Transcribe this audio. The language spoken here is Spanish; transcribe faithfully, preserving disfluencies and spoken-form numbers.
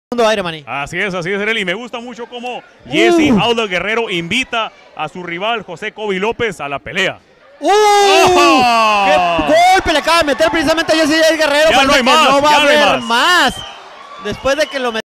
segundo aire, maní. Así es, así es, Arely. Y me gusta mucho cómo Jesse Uh. Aldo Guerrero invita a su rival José Kobe López a la pelea. ¡Uh! ¡Oh! ¡Qué golpe le acaba de meter precisamente a Jesse Guerrero! Ya Parece no hay que más, no va ya a no hay haber más. más. Después de que lo